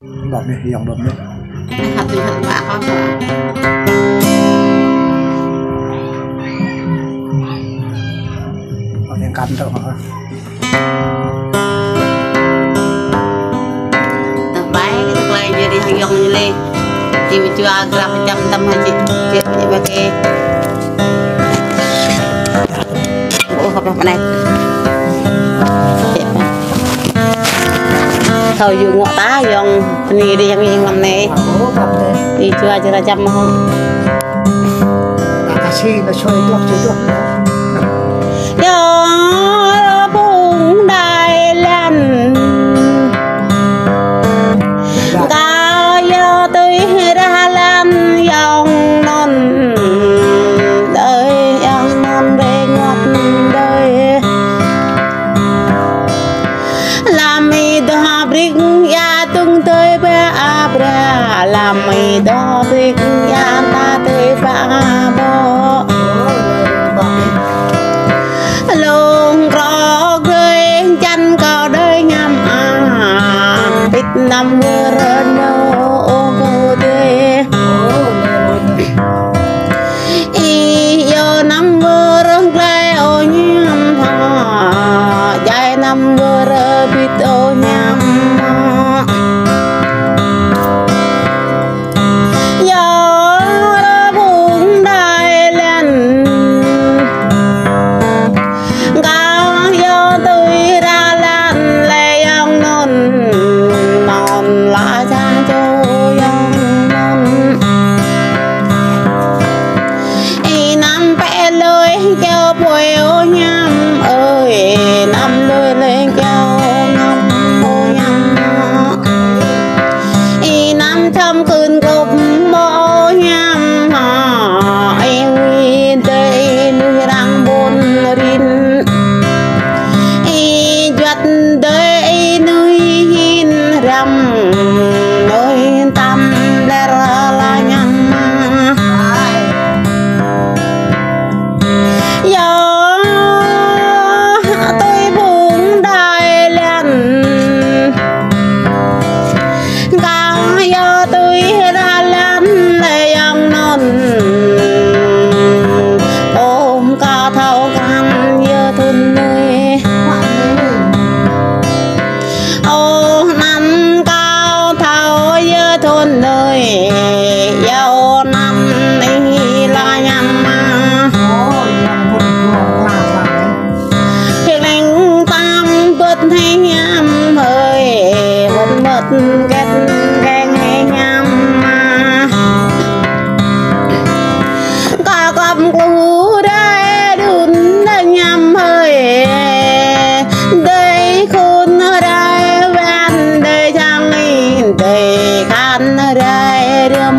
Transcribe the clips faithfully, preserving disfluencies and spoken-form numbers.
đọc đi dòng đọc đi hạt thì hạt bạc không có những cắn đâu hả tập bài cái tập lại jadi hàng dòng như lên thì mình chưa grab trăm tâm hay chị chuyện như vậy cái ủa học học này thôi dùng ngọ tá dùng đi đi yang yang làm này đi chưa chưa trăm không ta xí nó xoay được chứ được gió bùng đại lan cao gió tôi ra lan dòng non đời dòng non về ngọt đời làm mi đó brik ya tung tới ba abra làm mi đó brik ya ta tới ba bo lông rõ ghê chân cao đời nhằm à bít năm mưa rơi nô ô cô tê y yo năm mưa rơi lê ô nhằm hà dài năm mưa rơi bít ô nhằm đời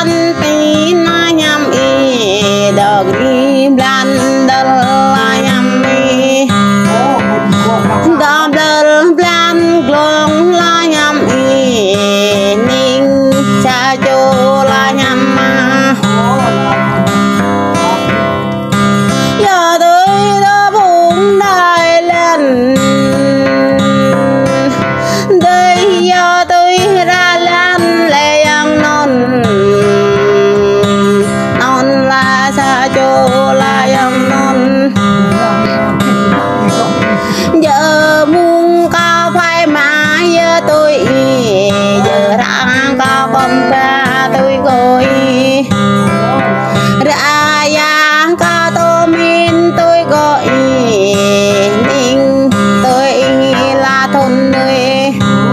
ban pi na nhâm y đờ ghi ban đờ la nhâm y đờ đờ ban glong la nhâm y ninh cha cho la nhâm ma giờ tôi đã buông đại lên đây giờ tôi ra lan lệ yang non non la sa cho la yang non giờ muôn cao phai mà giờ tôi giờ rạng cao bom ba tôi gọi ra ya ca tô min tôi gọi ninh tôi là thôn nơi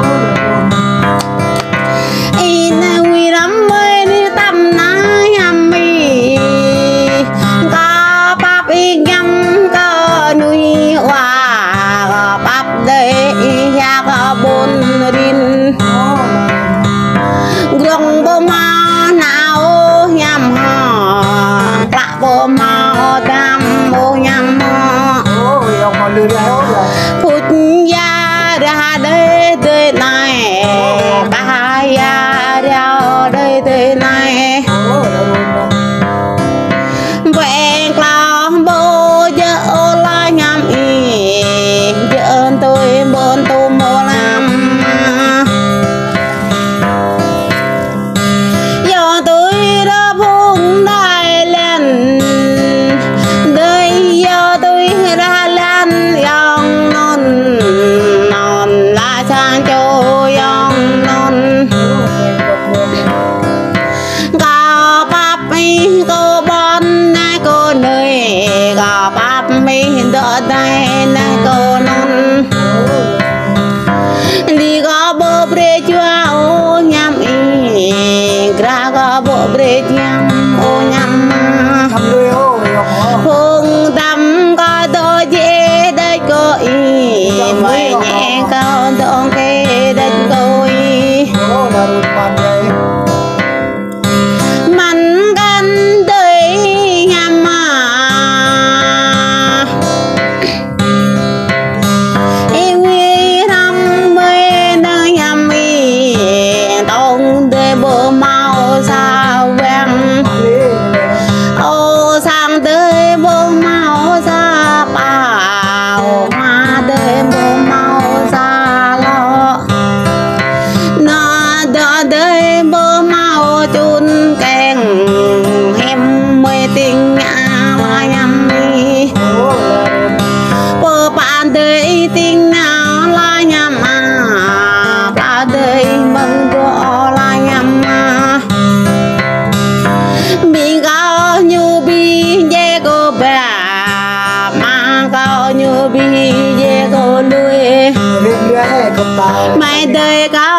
in quy lắm mới đi tâm ná nhâm mi có bắp y nhâm có nuôi hoa có bắp đây ya có bốn rin gương bô ma nào nhâm hò lạ bô ma đam bô nhâm hò phút ya ra đây tới này ba ya ra đây tới này vậy là bố vợ la nhâm y vợ tôi bốn tôi mô làm giờ tôi đã buông đại lên đây giờ tôi ra lan yang non non la sang cho yang non có bắp mi có bon nay cô nơi có bắp mi đỡ đây nay cô non đi có bộ bre chua ô nhâm y gra có bộ bre nhâm ô nhâm hùng tâm có đôi dễ đây cô y mày nhẹ cao đông kê đây cô y mình gan đời nhâm mà em nghĩ năm mươi nơi nhâm y đông đời bộ màu sao vàng ô sang tới bố mau ra bảo hoa tới bố mau ra lo nó đỡ tới bố mau chun kèn em mới tình nhà mà nhâm đi bố bạn tới tình nào la nhâm à bà tới mừng rõ la nhâm à bị cao như bi dê cô bà mà cao như bi dê cô nuôi mày đời cao